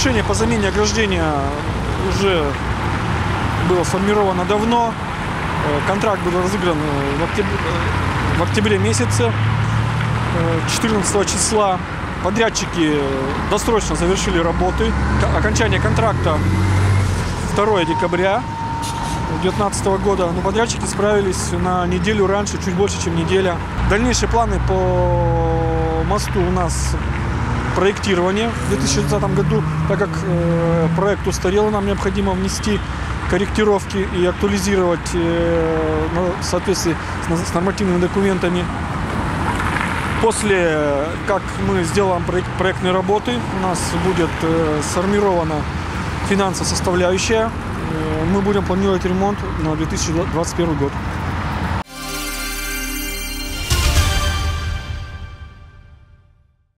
Решение по замене ограждения уже было сформировано давно. Контракт был разыгран в октябре месяце, 14 числа. Подрядчики досрочно завершили работы. Окончание контракта 2 декабря 2019 года. Но подрядчики справились на неделю раньше, чуть больше, чем неделя. Дальнейшие планы по мосту у нас проектирование в 2020 году. Так как проект устарел, нам необходимо внести корректировки и актуализировать в соответствии с нормативными документами. После, как мы сделаем проектные работы, у нас будет сформирована финансовая составляющая. Мы будем планировать ремонт на 2021 год.